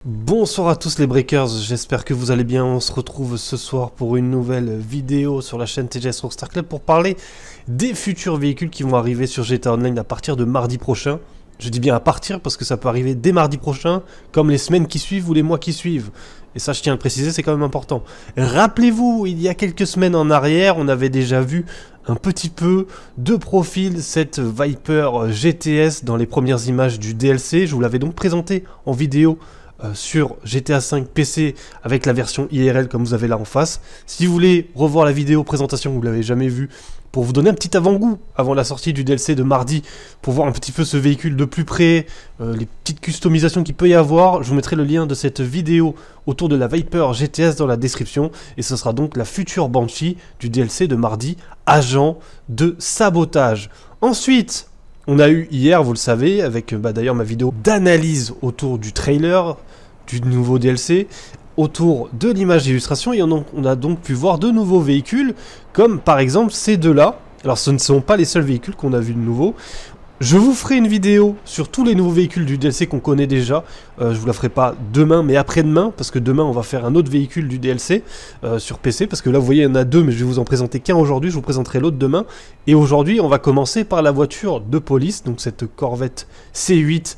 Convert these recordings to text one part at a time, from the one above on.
Bonsoir à tous les breakers, j'espère que vous allez bien. On se retrouve ce soir pour une nouvelle vidéo sur la chaîne TGS Rockstar Club pour parler des futurs véhicules qui vont arriver sur GTA Online à partir de mardi prochain. Je dis bien à partir parce que ça peut arriver dès mardi prochain, comme les semaines qui suivent ou les mois qui suivent. Et ça, je tiens à le préciser, c'est quand même important. Rappelez-vous, il y a quelques semaines en arrière, on avait déjà vu un petit peu de profil cette Viper GTS dans les premières images du DLC. Je vous l'avais donc présenté en vidéo sur GTA 5 PC avec la version IRL comme vous avez là en face. Si vous voulez revoir la vidéo présentation, vous l'avez jamais vue, pour vous donner un petit avant-goût avant la sortie du DLC de mardi, pour voir un petit peu ce véhicule de plus près, les petites customisations qu'il peut y avoir, je vous mettrai le lien de cette vidéo autour de la Viper GTS dans la description, et ce sera donc la future Banshee du DLC de mardi, agent de sabotage. Ensuite, on a eu hier, vous le savez, avec d'ailleurs ma vidéo d'analyse autour du trailer, du nouveau DLC, autour de l'image d'illustration, et on a donc pu voir de nouveaux véhicules, comme par exemple ces deux-là. Alors ce ne sont pas les seuls véhicules qu'on a vus de nouveau. Je vous ferai une vidéo sur tous les nouveaux véhicules du DLC qu'on connaît déjà. Je vous la ferai pas demain, mais après-demain, parce que demain on va faire un autre véhicule du DLC sur PC, parce que là vous voyez il y en a deux, mais je vais vous en présenter qu'un aujourd'hui, je vous présenterai l'autre demain. Et aujourd'hui on va commencer par la voiture de police, donc cette Corvette C8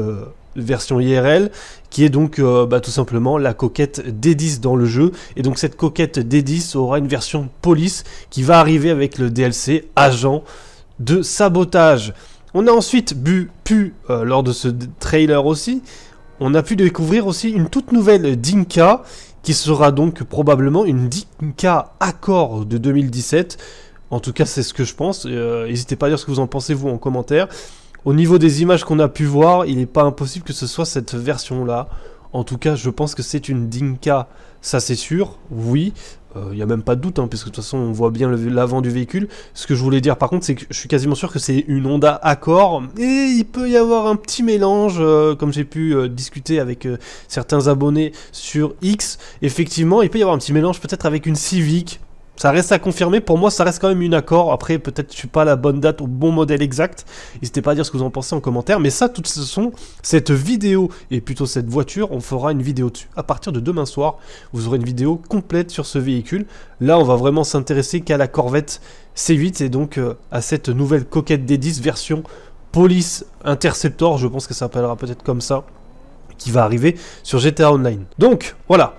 version IRL, qui est donc tout simplement la coquette D10 dans le jeu. Et donc cette coquette D10 aura une version police qui va arriver avec le DLC agent de sabotage. On a ensuite pu lors de ce trailer aussi, on a pu découvrir aussi une toute nouvelle Dinka, qui sera donc probablement une Dinka Accord de 2017. En tout cas, c'est ce que je pense. N'hésitez pas à dire ce que vous en pensez, vous, en commentaire. Au niveau des images qu'on a pu voir, il n'est pas impossible que ce soit cette version-là. En tout cas, je pense que c'est une Dinka, ça c'est sûr, oui. Il n'y a même pas de doute, hein, puisque de toute façon on voit bien l'avant du véhicule. Ce que je voulais dire par contre, c'est que je suis quasiment sûr que c'est une Honda Accord, et il peut y avoir un petit mélange, comme j'ai pu discuter avec certains abonnés sur X. Effectivement, il peut y avoir un petit mélange peut-être avec une Civic. Ça reste à confirmer, pour moi ça reste quand même une Accord. Après peut-être je suis pas à la bonne date, au bon modèle exact. N'hésitez pas à dire ce que vous en pensez en commentaire. Mais ça, toute façon, cette vidéo, et plutôt cette voiture, on fera une vidéo dessus. À partir de demain soir, vous aurez une vidéo complète sur ce véhicule. Là on va vraiment s'intéresser qu'à la Corvette C8 et donc à cette nouvelle coquette D10 version Police Interceptor, je pense que ça s'appellera peut-être comme ça, qui va arriver sur GTA Online. Donc voilà.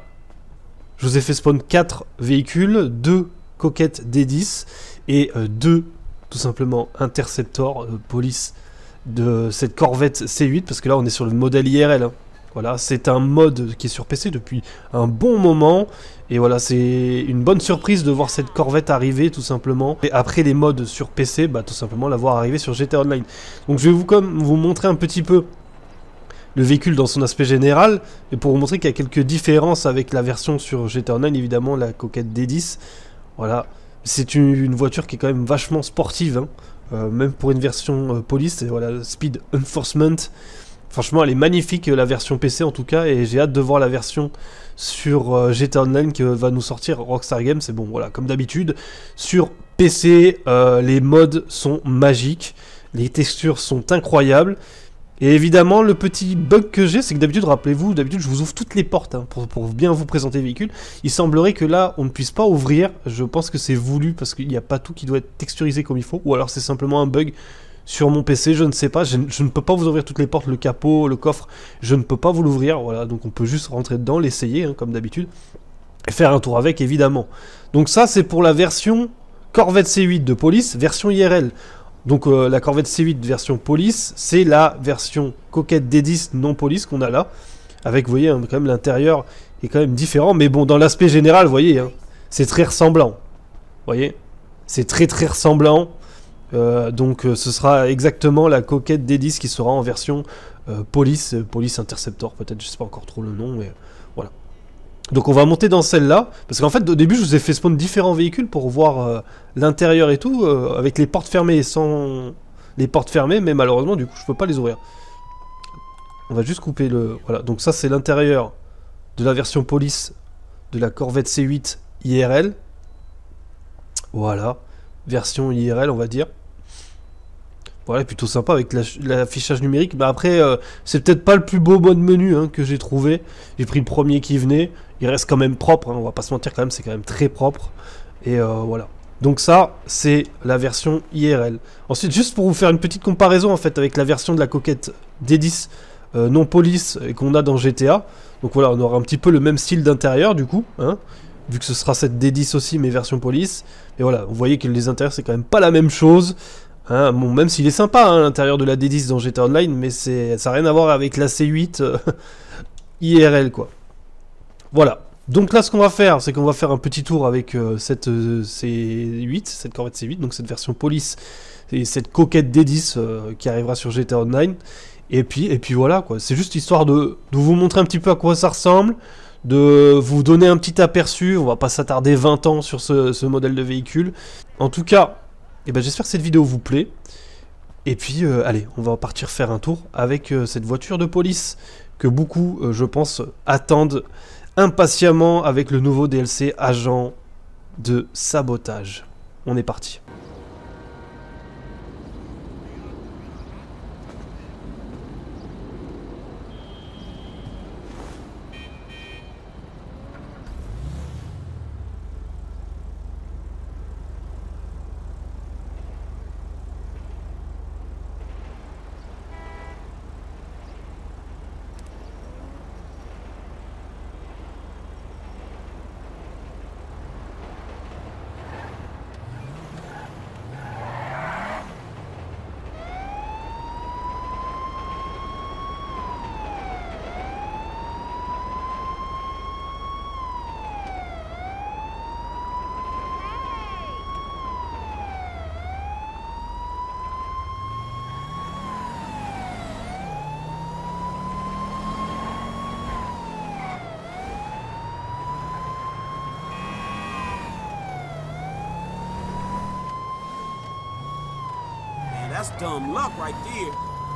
Je vous ai fait spawn 4 véhicules, 2 coquettes D10 et 2 tout simplement Interceptor police de cette Corvette C8, parce que là on est sur le modèle IRL. Hein. Voilà, c'est un mode qui est sur PC depuis un bon moment, et voilà, c'est une bonne surprise de voir cette Corvette arriver tout simplement. Et après les modes sur PC, tout simplement la voir arriver sur GTA Online. Donc je vais vous montrer un petit peu le véhicule dans son aspect général, et pour vous montrer qu'il y a quelques différences avec la version sur GTA Online, évidemment la coquette D10, voilà, c'est une voiture qui est quand même vachement sportive, hein. Même pour une version police, et voilà, Speed Enforcement, franchement elle est magnifique la version PC en tout cas, et j'ai hâte de voir la version sur GTA Online que va nous sortir Rockstar Games. C'est bon, voilà, comme d'habitude, sur PC, les modes sont magiques, les textures sont incroyables. Et évidemment, le petit bug que j'ai, c'est que d'habitude, rappelez-vous, d'habitude je vous ouvre toutes les portes hein, pour bien vous présenter le véhicule. Il semblerait que là, on ne puisse pas ouvrir. Je pense que c'est voulu parce qu'il n'y a pas tout qui doit être texturisé comme il faut. Ou alors c'est simplement un bug sur mon PC, je ne sais pas. Je ne peux pas vous ouvrir toutes les portes, le capot, le coffre. Je ne peux pas vous l'ouvrir. Voilà, donc on peut juste rentrer dedans, l'essayer hein, comme d'habitude. Et faire un tour avec, évidemment. Donc ça, c'est pour la version Corvette C8 de police, version IRL. Donc la Corvette C8 version police, c'est la version coquette D10 non police qu'on a là. Avec, vous voyez, hein, quand même l'intérieur est quand même différent. Mais bon, dans l'aspect général, vous voyez, hein, c'est très ressemblant. Vous voyez, c'est très ressemblant. Donc ce sera exactement la coquette D10 qui sera en version police Interceptor. Peut-être, je sais pas encore trop le nom, mais voilà. Donc on va monter dans celle-là, parce qu'en fait au début je vous ai fait spawn différents véhicules pour voir l'intérieur et tout, avec les portes fermées et sans les portes fermées, mais malheureusement du coup je peux pas les ouvrir. On va juste couper le... Voilà, donc ça c'est l'intérieur de la version police de la Corvette C8 IRL. Voilà, version IRL on va dire. Voilà, plutôt sympa avec l'affichage numérique. Mais après, c'est peut-être pas le plus beau mode menu hein, que j'ai trouvé. J'ai pris le premier qui venait. Il reste quand même propre, hein, on va pas se mentir quand même, c'est quand même très propre. Et voilà. Donc ça, c'est la version IRL. Ensuite, juste pour vous faire une petite comparaison en fait avec la version de la coquette D10 non police qu'on a dans GTA. Donc voilà, on aura un petit peu le même style d'intérieur du coup, hein, vu que ce sera cette D10 aussi, mais version police. Et voilà, vous voyez que les intérieurs, c'est quand même pas la même chose. Hein, bon, même s'il est sympa hein, l'intérieur de la D10 dans GTA Online, mais ça n'a rien à voir avec la C8 IRL quoi. Voilà. Donc là ce qu'on va faire, c'est qu'on va faire un petit tour avec cette C8, cette Corvette C8, donc cette version police, et cette coquette D10 qui arrivera sur GTA Online. Et puis voilà quoi, c'est juste histoire de vous montrer un petit peu à quoi ça ressemble, de vous donner un petit aperçu, on va pas s'attarder 20 ans sur ce modèle de véhicule. En tout cas, eh ben, j'espère que cette vidéo vous plaît. Et puis, allez, on va partir faire un tour avec cette voiture de police que beaucoup, je pense, attendent impatiemment avec le nouveau DLC Agent de sabotage. On est parti. That's dumb luck right there.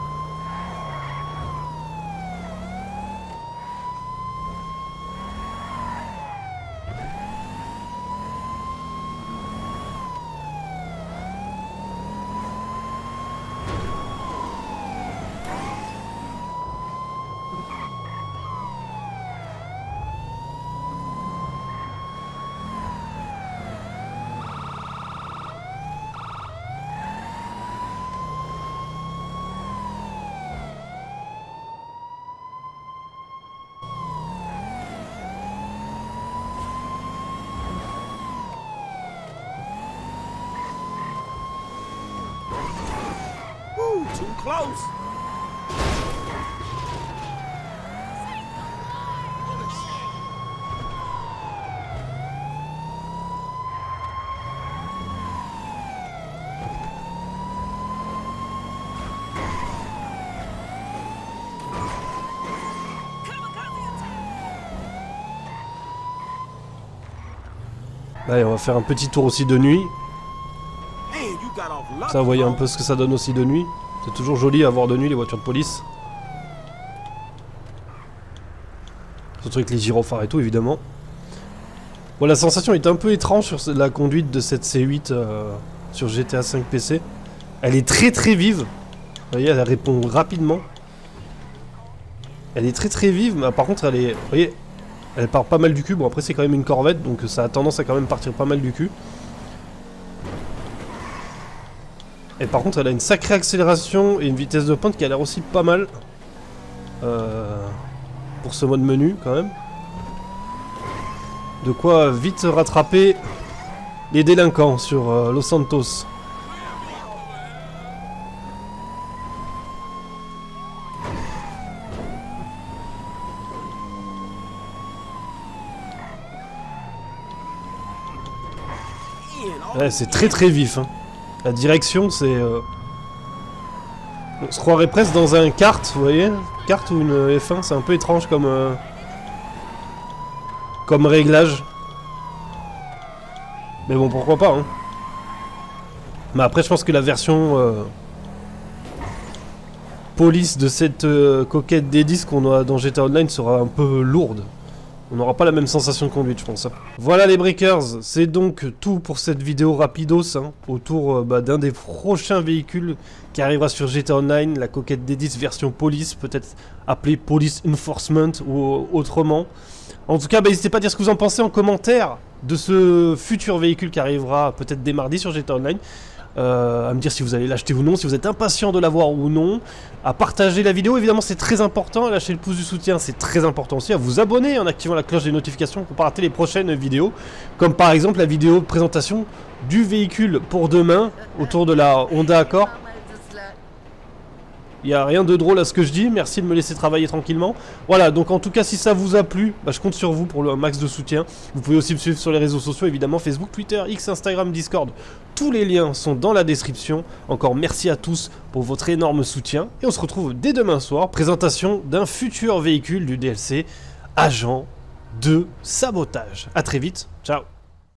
Too close. Allez, on va faire un petit tour aussi de nuit. Man, you got off lucky, Ça, vous voyez un bro. peu ce que ça donne aussi de nuit. C'est toujours joli à voir de nuit les voitures de police. Surtout avec les gyrophares et tout, évidemment. Bon, la sensation est un peu étrange sur la conduite de cette C8 sur GTA 5 PC. Elle est très très vive. Vous voyez, elle répond rapidement. Elle est très très vive, mais par contre, elle est... Vous voyez, elle part pas mal du cul. Bon, après, c'est quand même une Corvette, donc ça a tendance à quand même partir pas mal du cul. Et par contre, elle a une sacrée accélération et une vitesse de pointe qui a l'air aussi pas mal. Pour ce mode menu, quand même. De quoi vite rattraper les délinquants sur Los Santos. Ouais, c'est très très vif. Hein. La direction, c'est... On se croirait presque dans un kart, vous voyez? Kart ou une F1, c'est un peu étrange comme... comme réglage. Mais bon, pourquoi pas, hein. Mais après, je pense que la version... police de cette coquette D10 qu'on a dans GTA Online sera un peu lourde. On n'aura pas la même sensation de conduite, je pense. Voilà les breakers, c'est donc tout pour cette vidéo rapidos, hein, autour d'un des prochains véhicules qui arrivera sur GTA Online, la Coquette D10 version Police, peut-être appelée Police Enforcement ou autrement. En tout cas, n'hésitez pas à dire ce que vous en pensez en commentaire de ce futur véhicule qui arrivera peut-être dès mardi sur GTA Online. À me dire si vous allez l'acheter ou non, si vous êtes impatient de l'avoir ou non, à partager la vidéo, évidemment c'est très important, à lâcher le pouce du soutien c'est très important aussi, à vous abonner en activant la cloche des notifications pour ne pas rater les prochaines vidéos, comme par exemple la vidéo de présentation du véhicule pour demain, autour de la Honda Accord. Il n'y a rien de drôle à ce que je dis, merci de me laisser travailler tranquillement. Voilà, donc en tout cas si ça vous a plu, je compte sur vous pour le max de soutien. Vous pouvez aussi me suivre sur les réseaux sociaux, évidemment Facebook, Twitter, X, Instagram, Discord. Tous les liens sont dans la description. Encore merci à tous pour votre énorme soutien. Et on se retrouve dès demain soir, présentation d'un futur véhicule du DLC, Agent de Sabotage. A très vite, ciao.